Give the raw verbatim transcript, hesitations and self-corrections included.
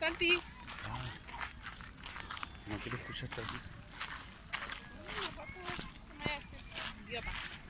Santi. Ah, no quiero escuchar así. No, papá, no me voy a hacer idiota.